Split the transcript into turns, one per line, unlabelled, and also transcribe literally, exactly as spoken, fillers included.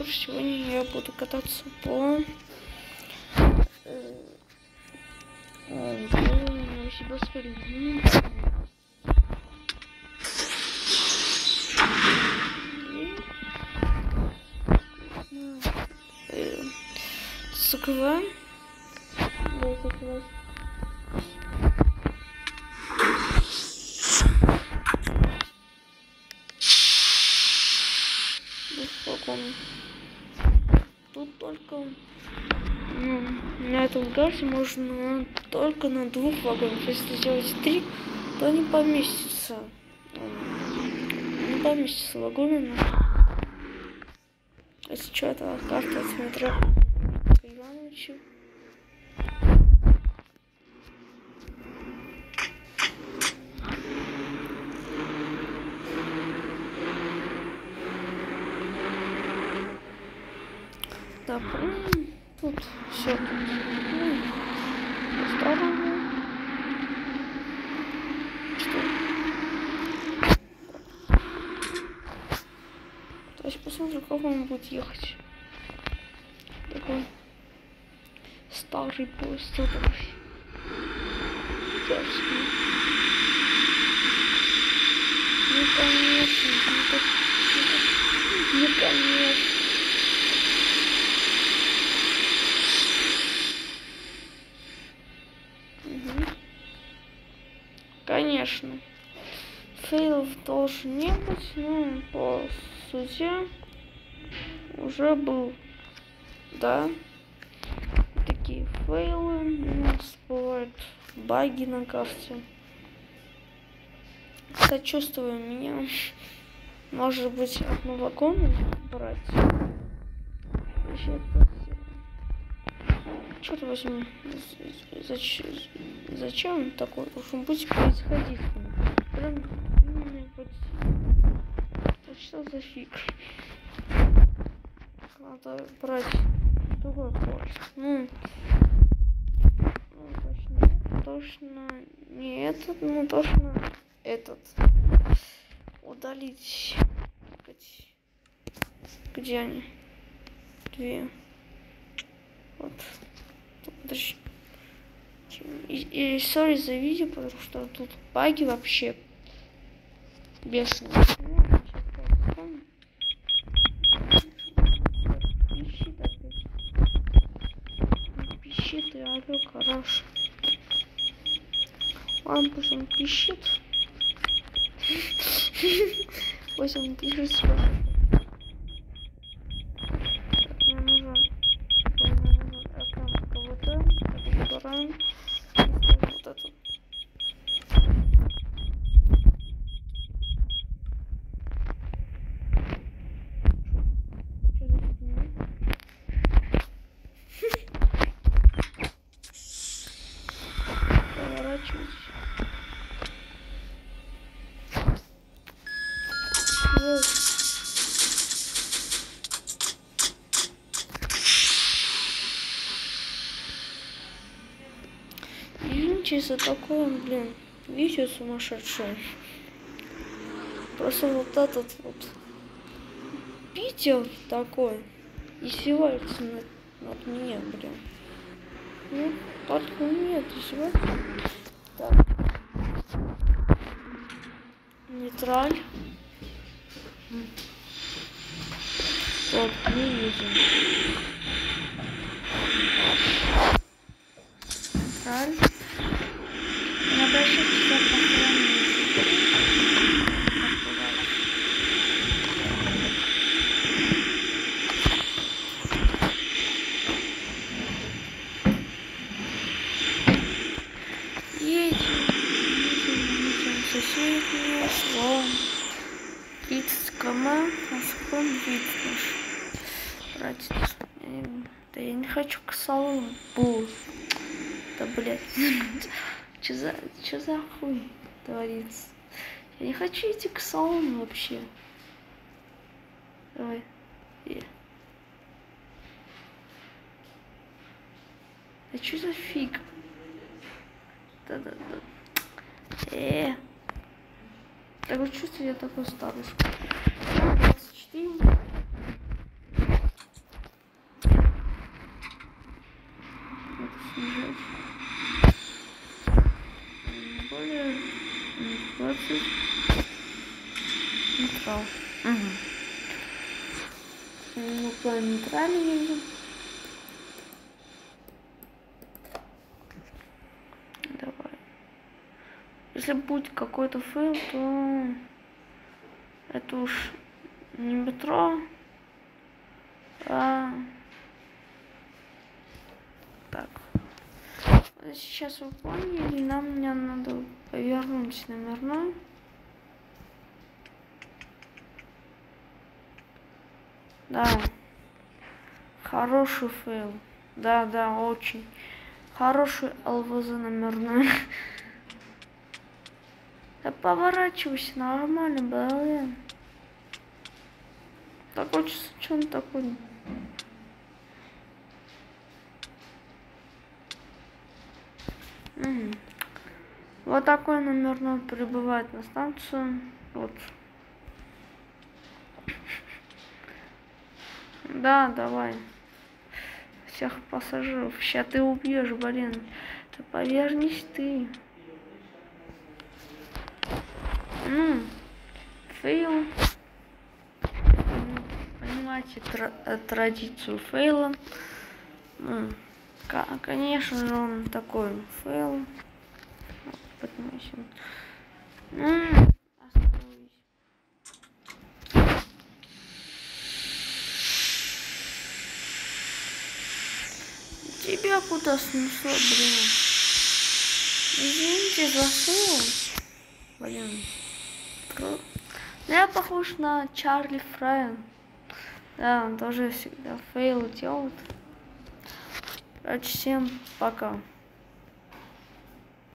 что ж, сегодня я буду кататься по Новосибирской линии. Закрываем. Да, закрываем. Тут только ну, на этом гараже можно только на двух вагонах. Если сделать три, то не поместится. Не поместится вагонами. Если что, это карта от метро Ивановича. Так, тут все тут ну, по-старому. Что? То есть посмотрим, как он будет ехать. Такой старый поезд, такой дерзкий. Ну конечно, ну так, ну так, ну конечно. Конечно, фейлов должен не быть, но по сути уже был, да, такие фейлы, у нас бывают баги на карте. Сочувствую меня, может быть, одну вагону брать. Черт возьми, зачем, зачем такое должен быть происходить? Прям именно вот, вот что за фиг? Надо брать другой поезд. Ну, ну точно, точно не этот, ну точно этот. Удалить. Где они? Две. Вот. Подожди. И, и сори за видео, потому что тут баги вообще бешеные. Пищит опять. Пищит и орёт, хорошо. Ладно, пусть он пищит. Пусть он пишет сюда. Убираем вот эту. Поворачивать. Вот. Извините за такое, блин, видео сумасшедшее. Просто вот этот вот Питер такой издевается над, над меня, блин. Ну, только нет, издевается. Так. Нейтраль. Вот, не видим. Нейтраль. Не обращайтесь за постоянно. Едем, едем, едем, соседнее шло. тридцать километров, насколько видишь. Братец, да я не хочу к салону. Бу. Да, блядь. Чё за, чё за хуй творится? Я не хочу идти к салону вообще. Давай. И. Да чё за фиг? Да-да-да. Э. Такое чувство, я такой старушка. двадцать четыре. Ну, план нейтральный. Давай. Если будет какой-то фейл, то это уж не метро, а так. Сейчас вы поняли, нам мне надо повернуть номерной. Да. Хороший фейл. Да, да, очень. Хороший ЛВЗ номерной. Да поворачивайся нормально, блин. Такой, что он такой? Угу. Вот такой номерной прибывает на станцию. Вот. Да, давай. Всех пассажиров. Сейчас ты убьешь, блин. Ты повернись ты. Ну, фейл. Понимаете тр традицию фейла. Ну, конечно же, он такой фейл. Поднимайся. Ну, остановись. Тебя куда снесло, блин? Извините за фейл. Блин. Я похож на Чарли Фрая. Да, он тоже всегда фейл делает. Короче, всем пока.